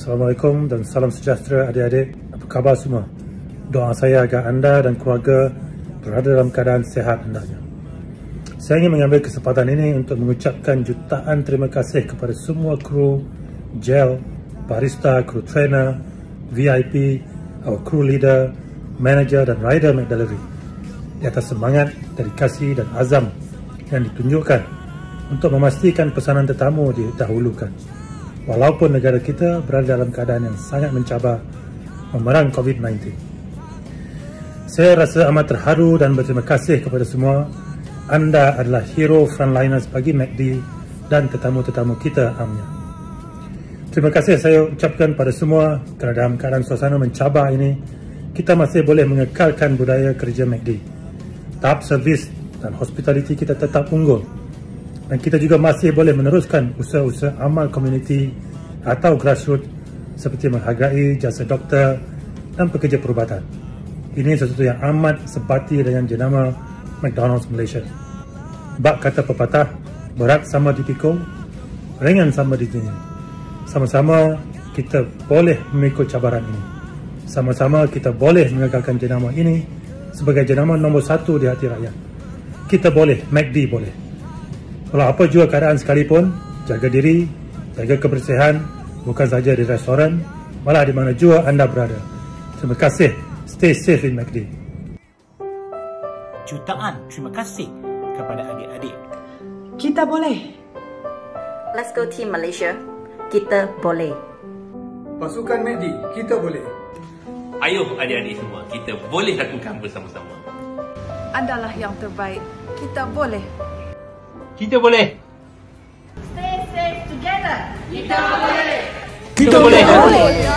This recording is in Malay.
Assalamualaikum dan salam sejahtera adik-adik. Apa khabar semua? Doa saya agar anda dan keluarga berada dalam keadaan sihat hendaknya. Saya ingin mengambil kesempatan ini untuk mengucapkan jutaan terima kasih kepada semua kru gel, barista, kru trainer, VIP, our crew leader, manager dan rider McDelivery di atas semangat, dedikasi dan azam yang ditunjukkan untuk memastikan pesanan tetamu didahulukan. Walaupun negara kita berada dalam keadaan yang sangat mencabar memerang COVID-19. Saya rasa amat terharu dan berterima kasih kepada semua. Anda adalah hero frontliners bagi McD dan tetamu-tetamu kita amnya. Terima kasih saya ucapkan pada semua kerana dalam keadaan suasana mencabar ini, kita masih boleh mengekalkan budaya kerja McD. Tahap servis dan hospitality kita tetap unggul. Dan kita juga masih boleh meneruskan usaha-usaha amal komuniti atau grassroots seperti menghargai jasa doktor dan pekerja perubatan. Ini sesuatu yang amat sebati dengan jenama McDonald's Malaysia. Bak kata pepatah, berat sama dipikul, ringan sama ditanya. Sama-sama kita boleh memikul cabaran ini. Sama-sama kita boleh mengekalkan jenama ini sebagai jenama nombor 1 di hati rakyat. Kita boleh, McD boleh. Walau apa jua keadaan sekalipun, jaga diri, jaga kebersihan, bukan saja di restoran, malah di mana jua anda berada. Terima kasih. Stay safe in McD. Jutaan terima kasih kepada adik-adik. Kita boleh. Let's go Team Malaysia. Kita boleh. Pasukan McD, kita boleh. Ayuh adik-adik semua, kita boleh lakukan bersama-sama. Adalah yang terbaik. Kita boleh. Kita boleh. Stay safe together. Kita boleh.